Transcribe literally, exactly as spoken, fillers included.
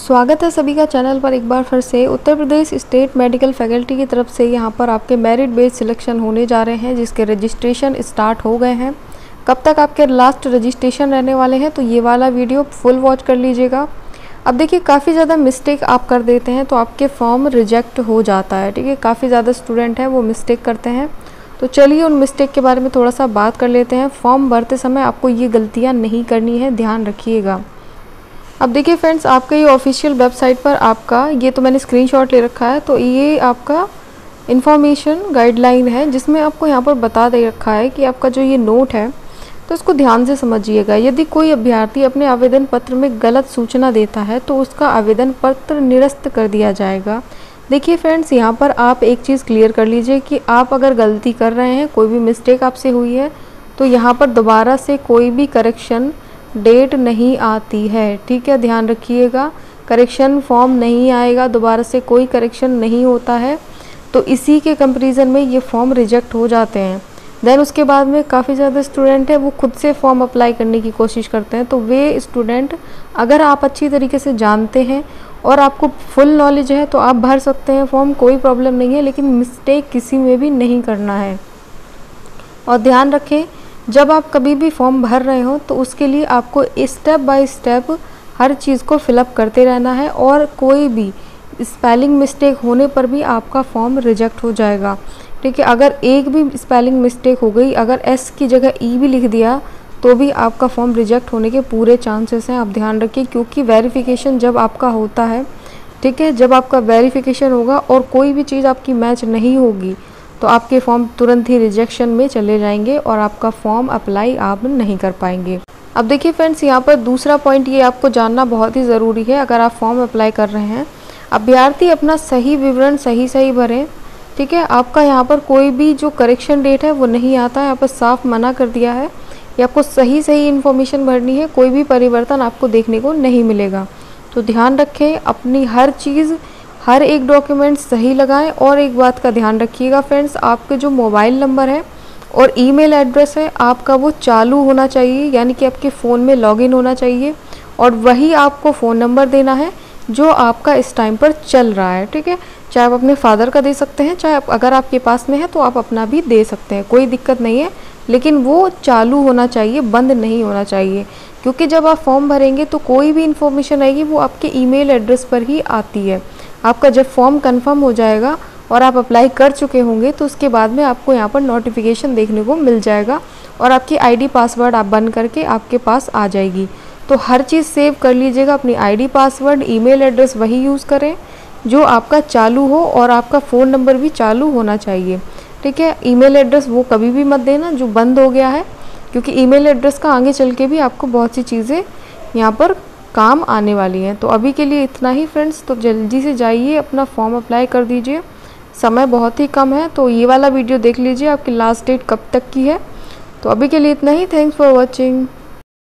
स्वागत है सभी का चैनल पर एक बार फिर से। Uttar Pradesh state medical faculty की तरफ से यहाँ पर आपके मेरिट बेस्ड सिलेक्शन होने जा रहे हैं, जिसके रजिस्ट्रेशन स्टार्ट हो गए हैं। कब तक आपके लास्ट रजिस्ट्रेशन रहने वाले हैं, तो ये वाला वीडियो फुल वॉच कर लीजिएगा। अब देखिए, काफ़ी ज़्यादा मिस्टेक आप कर देते हैं तो आपके फॉर्म रिजेक्ट हो जाता है। ठीक है, काफ़ी ज़्यादा स्टूडेंट हैं वो मिस्टेक करते हैं। तो चलिए उन मिस्टेक के बारे में थोड़ा सा बात कर लेते हैं। फॉर्म भरते समय आपको ये गलतियाँ नहीं करनी है, ध्यान रखिएगा। अब देखिए फ्रेंड्स, आपका ये ऑफिशियल वेबसाइट पर आपका ये तो मैंने स्क्रीनशॉट ले रखा है, तो ये आपका इन्फॉर्मेशन गाइडलाइन है, जिसमें आपको यहाँ पर बता दे रखा है कि आपका जो ये नोट है तो इसको ध्यान से समझिएगा। यदि कोई अभ्यर्थी अपने आवेदन पत्र में गलत सूचना देता है तो उसका आवेदन पत्र निरस्त कर दिया जाएगा। देखिए फ्रेंड्स, यहाँ पर आप एक चीज़ क्लियर कर लीजिए कि आप अगर गलती कर रहे हैं, कोई भी मिस्टेक आपसे हुई है, तो यहाँ पर दोबारा से कोई भी करेक्शन डेट नहीं आती है। ठीक है, ध्यान रखिएगा। करेक्शन फॉर्म नहीं आएगा, दोबारा से कोई करेक्शन नहीं होता है। तो इसी के कंपैरिजन में ये फॉर्म रिजेक्ट हो जाते हैं। देन उसके बाद में काफ़ी ज़्यादा स्टूडेंट है वो खुद से फॉर्म अप्लाई करने की कोशिश करते हैं। तो वे स्टूडेंट, अगर आप अच्छी तरीके से जानते हैं और आपको फुल नॉलेज है तो आप भर सकते हैं फॉर्म, कोई प्रॉब्लम नहीं है। लेकिन मिस्टेक किसी में भी नहीं करना है। और ध्यान रखें, जब आप कभी भी फॉर्म भर रहे हो तो उसके लिए आपको स्टेप बाय स्टेप हर चीज़ को फिलअप करते रहना है, और कोई भी स्पेलिंग मिस्टेक होने पर भी आपका फॉर्म रिजेक्ट हो जाएगा। ठीक है, अगर एक भी स्पेलिंग मिस्टेक हो गई, अगर एस की जगह ई भी लिख दिया तो भी आपका फॉर्म रिजेक्ट होने के पूरे चांसेस हैं। आप ध्यान रखिए, क्योंकि वेरिफिकेशन जब आपका होता है, ठीक है, जब आपका वेरिफिकेशन होगा और कोई भी चीज़ आपकी मैच नहीं होगी तो आपके फॉर्म तुरंत ही रिजेक्शन में चले जाएंगे और आपका फॉर्म अप्लाई आप नहीं कर पाएंगे। अब देखिए फ्रेंड्स, यहाँ पर दूसरा पॉइंट ये आपको जानना बहुत ही ज़रूरी है। अगर आप फॉर्म अप्लाई कर रहे हैं, अभ्यर्थी अपना सही विवरण सही सही भरें। ठीक है, आपका यहाँ पर कोई भी जो करेक्शन डेट है वो नहीं आता है। यहाँ पर साफ मना कर दिया है कि आपको सही सही इन्फॉर्मेशन भरनी है, कोई भी परिवर्तन आपको देखने को नहीं मिलेगा। तो ध्यान रखें, अपनी हर चीज़, हर एक डॉक्यूमेंट सही लगाएं। और एक बात का ध्यान रखिएगा फ्रेंड्स, आपके जो मोबाइल नंबर है और ईमेल एड्रेस है आपका वो चालू होना चाहिए, यानी कि आपके फ़ोन में लॉगिन होना चाहिए, और वही आपको फ़ोन नंबर देना है जो आपका इस टाइम पर चल रहा है। ठीक है, चाहे आप अपने फादर का दे सकते हैं, चाहे आप, अगर आपके पास में है तो आप अपना भी दे सकते हैं, कोई दिक्कत नहीं है। लेकिन वो चालू होना चाहिए, बंद नहीं होना चाहिए, क्योंकि जब आप फॉर्म भरेंगे तो कोई भी इन्फॉर्मेशन आएगी वो आपके ईमेल एड्रेस पर ही आती है। आपका जब फॉर्म कंफर्म हो जाएगा और आप अप्लाई कर चुके होंगे तो उसके बाद में आपको यहाँ पर नोटिफिकेशन देखने को मिल जाएगा और आपकी आईडी पासवर्ड आप बन करके आपके पास आ जाएगी। तो हर चीज़ सेव कर लीजिएगा, अपनी आईडी पासवर्ड, ईमेल एड्रेस वही यूज़ करें जो आपका चालू हो, और आपका फ़ोन नंबर भी चालू होना चाहिए। ठीक है, ईमेल एड्रेस वो कभी भी मत देना जो बंद हो गया है, क्योंकि ईमेल एड्रेस का आगे चल के भी आपको बहुत सी चीज़ें यहाँ पर काम आने वाली हैं। तो अभी के लिए इतना ही फ्रेंड्स, तो जल्दी से जाइए अपना फॉर्म अप्लाई कर दीजिए, समय बहुत ही कम है। तो ये वाला वीडियो देख लीजिए आपकी लास्ट डेट कब तक की है। तो अभी के लिए इतना ही, थैंक्स फॉर वॉचिंग।